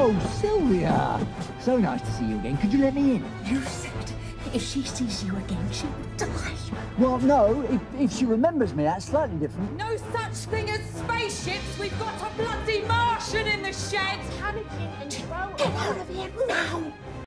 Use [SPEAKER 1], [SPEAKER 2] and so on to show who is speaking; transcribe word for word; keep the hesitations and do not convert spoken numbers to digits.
[SPEAKER 1] Oh, Sylvia! So nice to see you again. Could you let me in?
[SPEAKER 2] You said if she sees you again, she will die.
[SPEAKER 1] Well, no. If, if she remembers me, that's slightly different.
[SPEAKER 3] No such thing as spaceships. We've got a bloody Martian in the shed.
[SPEAKER 2] Panicking and throw Get out of here now!